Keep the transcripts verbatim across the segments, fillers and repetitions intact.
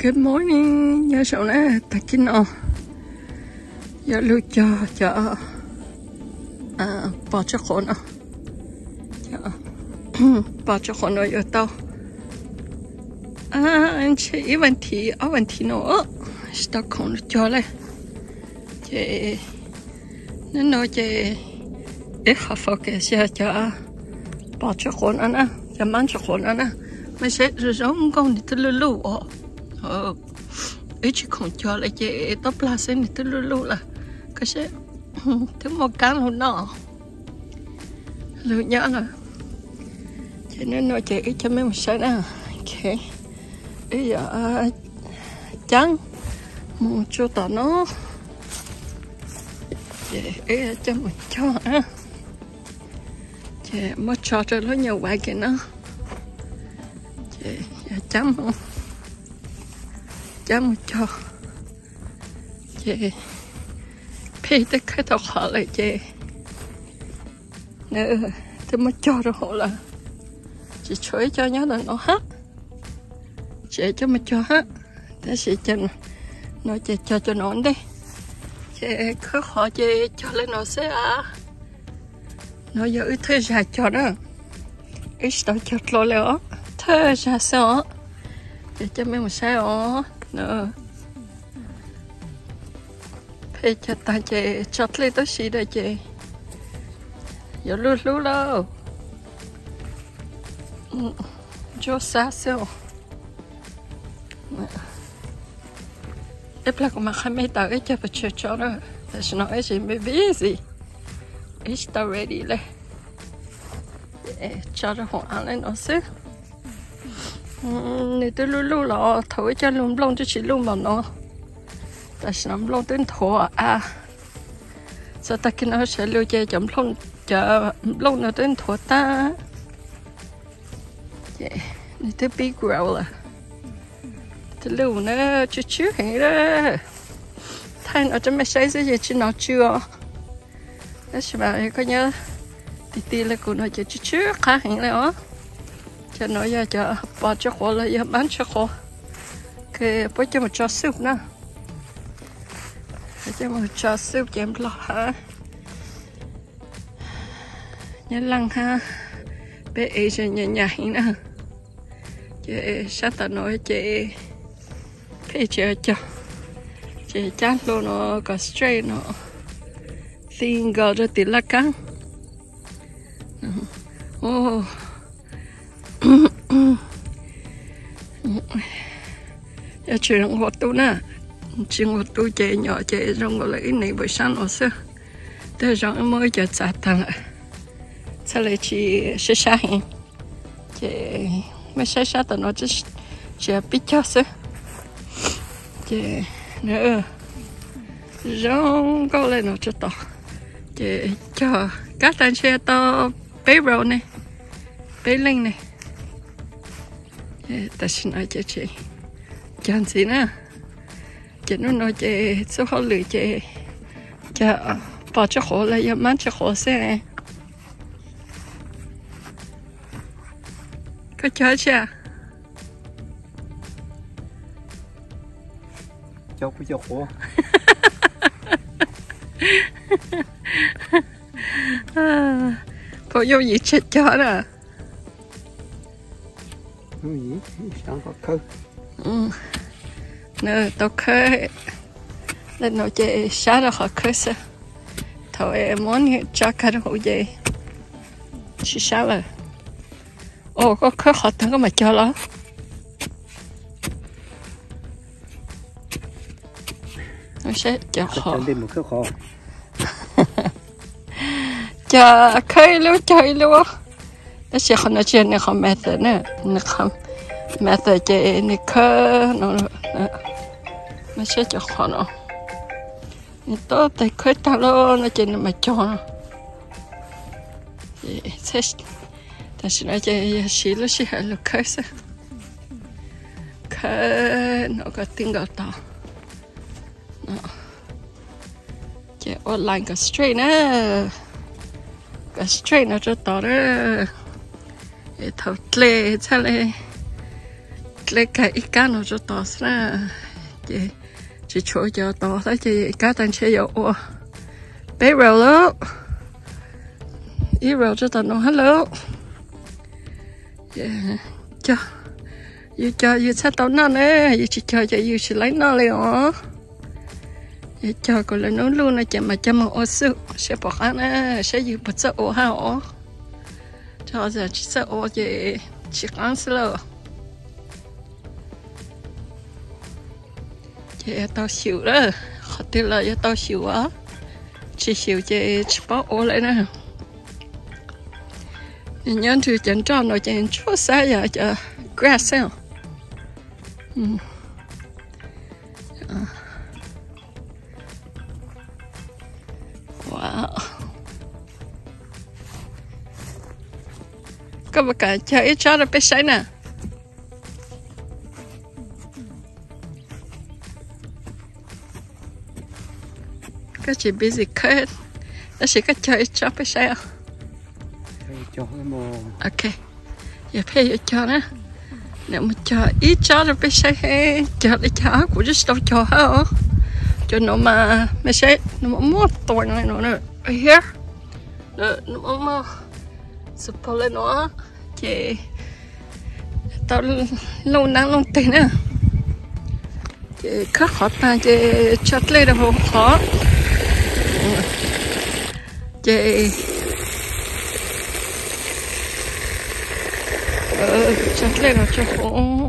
Good morning. Nhớ sao nè, ta kín nó. Giờ lưu cho cho à bỏ cho khổ nó. Cho bỏ cho khổ nó ở đâu. À anh chị vấn đề, ở vấn đề nó, sao không được cho lại. Chị nên nói chị ít học phật cái xe cho bỏ cho khổ nó nè, cho mang cho khổ nó nè. Mà sẽ rồi giống con đi tới lulu ờ ờ ít chỉ không cho lại chị tóc lá sen đi tới lulu là cái sẽ thứ một cái luôn nọ lưu nhớ rồi cho nên nói chị ít cho mấy một sáng nè ok bây giờ trắng một chỗ tao nó chị ít cho một cho á chị mất cho cho nó nhiều vài cái nó chấm không chấm một cho chị phi tới cái tàu họ lại chị nữa tôi mới cho rồi họ là chị chuối cho nhớ là nó hát chị cho mà cho hát thế chị chân nó chị cho cho nó đi chị cứ họ chị cho lên nó sẽ à nó giữ thế dài cho đó ít đó cho lo leo thơ ra sao để cho mấy một sao nữa phải cho ta chị chót lên tới xí đây chị giờ lú lú đâu cho xa sao ít là cũng mà khai mấy tao ít cho phải chơi cho đó để cho nó gì mới biết gì ít tao ready đây cho nó họ ăn lên nó xíu này tôi luôn luôn là thổi cho luôn luôn cho chị luôn mà nó tại sao luôn đến thổi à sao ta khi nó sẽ lưu chơi chậm luôn chờ luôn nó đến thổi ta này tôi big grow là tôi lưu nó chút chút hay đó thay nó cho mấy say gì chứ nó chưa đó là bà có nhớ tí tí là của nó chỉ chút chút khác hay là cho nó giờ cho bỏ cho khô là giờ bán cho khô cái bỏ cho một cho súp nữa cho một cho súp cho em lo hả nhớ lăng ha bé ấy cho nhà nhà hình nè chị sát tao nói chị phải chờ cho chị chát luôn nó có straight nó xin gờ cho tí là căng oh giờ chuyện hoạt tu nè chuyện hoạt tu chạy nhỏ chạy trong gọi là cái này buổi sáng ở xưa tới rằng mới chờ trả thằng lại sau này chị sẽ xa hình chị mới sẽ xa tao nó chỉ chỉ biết cho xưa chị nữa giống có lên nó cho tao chị cho các anh xe tao bé rồi này bé linh này ta xin nói cho chị chẳng gì nữa chị nó nói chị số họ lựa chị cho bỏ cho khổ là giờ mang cho khổ xe có chơi chưa cho cái cho khổ có vô gì chết cho đó cái gì sáng có khơi ừ nè tao khơi lên nói chị sáng rồi họ khơi sao thôi em muốn cho cái đồ gì chỉ sáng rồi ồ có khơi họ thằng có mà cho nó nó sẽ cho họ đi một cái kho cho khơi luôn chơi luôn nó sẽ không nói chuyện này không mẹ thế nè nó không mẹ thế chị này khơi nó nó sẽ cho họ nó nó tốt tại khơi tao luôn nó chỉ mà cho nó sẽ ta sẽ nói chị xí lúc xí hay lúc khơi sao khơi nó có tiếng gạo tao nó chị online có straight nè cái straight nó cho tao đó để thâu lê cho lê lấy cái ít cá nó cho to ra chị chị chỗ cho to thấy chị cá tan chơi dầu ô bé rau đó ít rau cho tao nó hello cho yêu cho yêu sát tao nó nè yêu chỉ cho cho yêu chỉ lấy nó liền ó yêu cho còn là nó luôn là chỉ mà cho mà ô sự sẽ bỏ ăn nè sẽ yêu bớt sợ ô ha ó cho giờ chỉ sợ ô chị chỉ ăn sợ chị tao xỉu đó họ tin là tao xỉu á chị xỉu chị chỉ bỏ ô lại nè nhân thứ chân tròn rồi chân chúa xa giờ cho grass sao wow các bạn cả chơi cho nó biết say nè các chị busy cut đó chỉ các chơi cho biết say à cho mồ ok giờ phải cho nè nếu mà cho ít cho rồi phải say cho để cho cũng just đâu cho hả cho nó mà mới say nó mà mua tuổi này nó nữa here nó nó mà support lên nó chị tao lâu năng lâu tiền nè chị khắc khó ta chị chặt lên được khó chị ờ chặt lên nó cho khó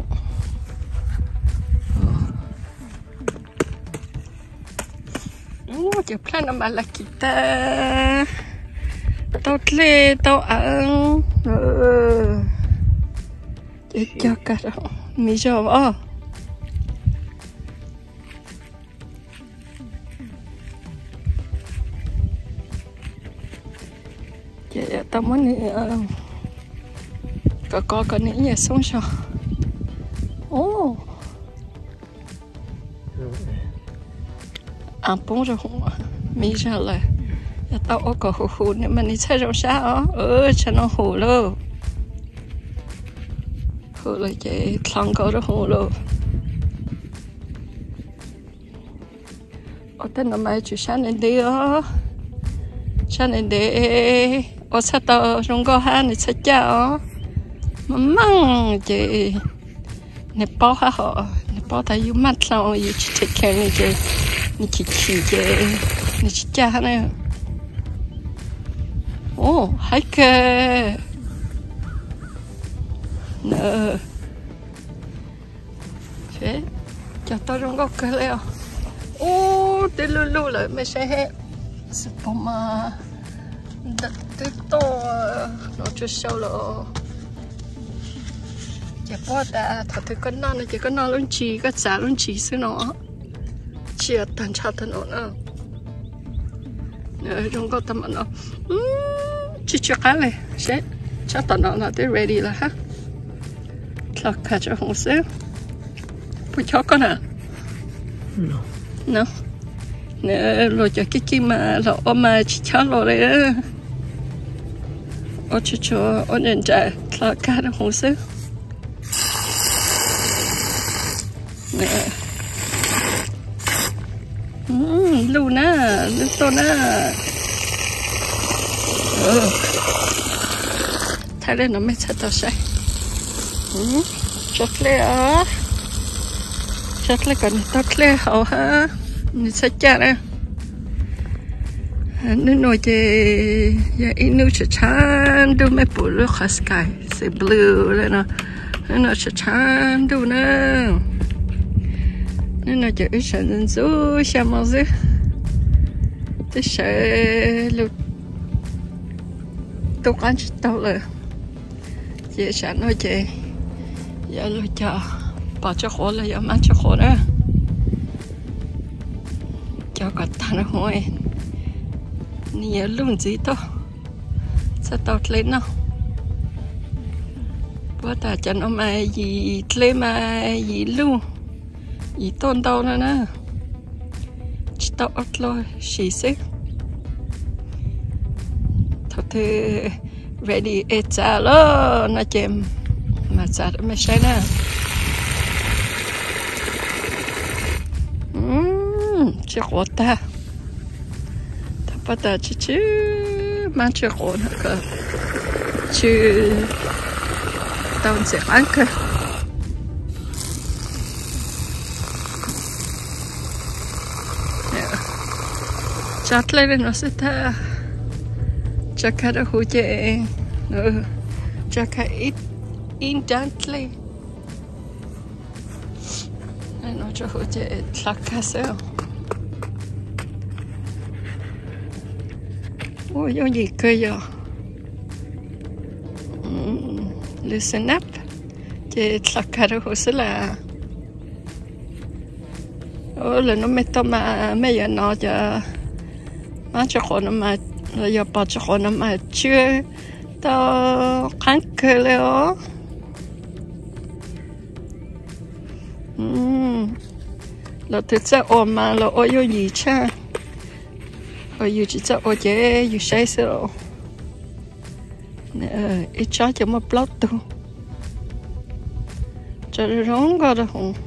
chị plan nó mà là kita tao lên tao ăn chị cho cả rồi mi cho vào chị tao muốn đi có có có những nhà sống sao ô ăn bún rồi không mi cho lại tao ở có hồ hồ nên mà đi chơi rong sao ờ cho nó hồ luôn hồ là chị thằng có đó hồ luôn ở tên nó mai chú sáng lên đi á sáng lên đi ở sát tao trong có hai này sát cháo mà măng chị này bao ha họ này bao thấy yêu mắt sao yêu chỉ take care này chị này chỉ chỉ chị này chỉ cha này ô hay kê nè thế cho tao trong góc cái leo ô tên lu lu lại mới sẽ hết sự bông mà đặt tới to nó chưa sâu rồi chỉ bỏ ta thật thứ con non này chỉ con non luôn chỉ có giá luôn chỉ xíu nó chỉ ở tận chào tận nó nữa nè trong góc tầm nó chỉ cho cái này sẽ cho tận nó là tới ready là ha thật cả cho không xíu bữa cho con à no no nè rồi cho cái kia mà rồi ôm mà chỉ cho rồi đấy ôi cho cho ôn nhận trả thật cả cho không xíu nè ừm Luna Luna ừ thấy đây nó mới thật tao say ừm chốt lên á chốt lên còn tao lên hậu ha mình sẽ chả nè nên nói chứ giờ inu sẽ chán đâu mấy bữa lúc khá sky sẽ blue lên nó nên nó sẽ chán đâu nè nên nó chỉ sẽ nên giữ xem mà giữ thì sẽ lúc tôi ăn chút tao rồi chị sẽ nói chị giờ lúc cho bỏ cho khổ là giờ mang cho khổ đó cho cả ta nó hồi nhiều luôn gì thôi sao tao lên nó bữa ta cho nó mà gì lên mà gì luôn gì tôn tao nữa nè chỉ tao ớt lôi xì xích thôi thì ready ế trả lo nó chém mà trả được mấy xe nè chỉ có ta ta bắt đầu chỉ chứ mang chỉ có nữa cơ chứ tao sẽ ăn cơ chặt lên nó sẽ ta chặt cái đó hụt chè nữa chặt cái ít in gently nó cho hụt chè chặt cái sao ôi có gì cơ giờ listen up chè chặt cái đó hụt sẽ là ôi là nó mới tao mà mấy giờ nó cho mà cho con mà giờ bỏ cho con mà chưa tao kháng cự rồi ừm là thực ra ôm mà là ôi yêu gì cha ôi yêu chỉ cho ôi chế yêu say sợ nè ít cho cho một plot tu cho nó rong qua đó không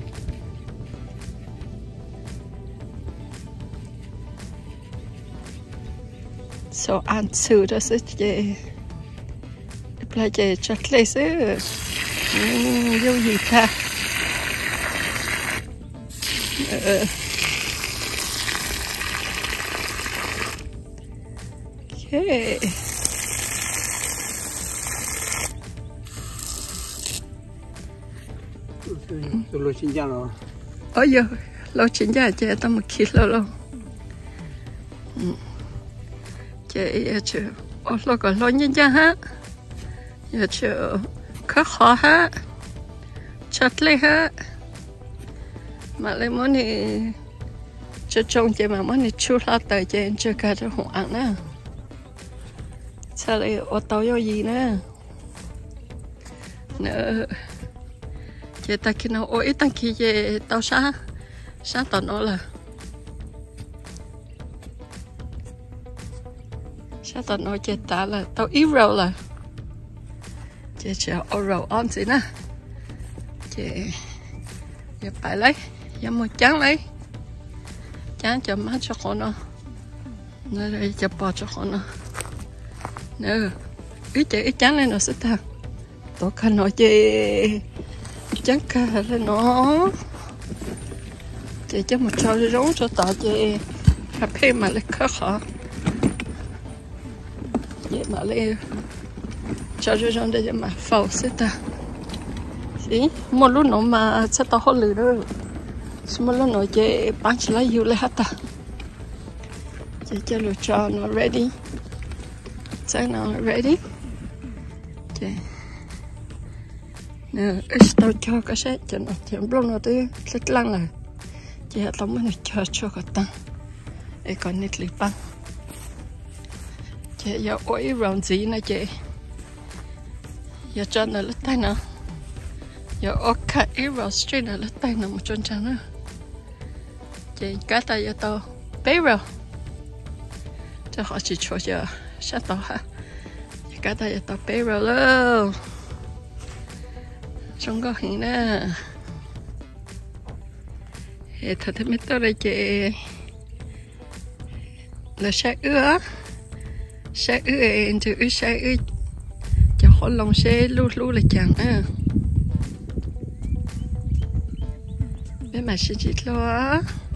so answer das ist je bây giờ chặt lấy xứ vô gì ta ờ okay lo chín giờ rồi ôi giờ lo chín giờ chơi tao mà kít lo lo chơi chơi ô lo còn lo như vậy ha giờ chơi khó khó ha chặt lấy ha mà lấy món này chơi trông chơi mà món này chua la tới chơi chơi cả cho hỏng ăn nè sao lại ô tô vô gì nè nữa chơi ta khi nào ôi tăng khi chơi tao xa xa tao nó là sao tao nói chơi ta là tao ít rồi là chơi chơi ô rồi on gì nè chơi giờ phải lấy giờ một chán lấy chán cho má cho con nó nơi đây cho bò cho con nó nữa ít chơi ít chán lên nó sẽ ta tôi khăn nói chơi chán cả lên nó chơi cho một trâu rốn cho tao chơi cà phê mà lấy khó khó vậy mà lấy cho cho cho đây mà phao sẽ ta gì một lúc nữa mà sẽ tao hốt lử đó một lúc nữa chơi bán chỉ lấy yêu lấy hết ta chơi cho lựa cho nó ready chắc nó ready chơi nè ít tao cho cái set cho nó chơi lúc nó tới rất lăng là chơi tao mới cho cho cái tăng để còn nít lip băng chị giờ ôi rồng gì nè chị giờ cho nó lết tay nè giờ ok ý rồng street nó lết tay nè một chân chân nữa chị cá tay giờ tao bé rồi cho họ chỉ cho giờ sát tao hả cá tay giờ tao bé rồi luôn trong có hình nè thì thật thế mấy tao đây chị là sát ứa sẽ ư em từ ư sẽ ư cho họ lòng xe lu lu là chẳng à bên mà sẽ chỉ lo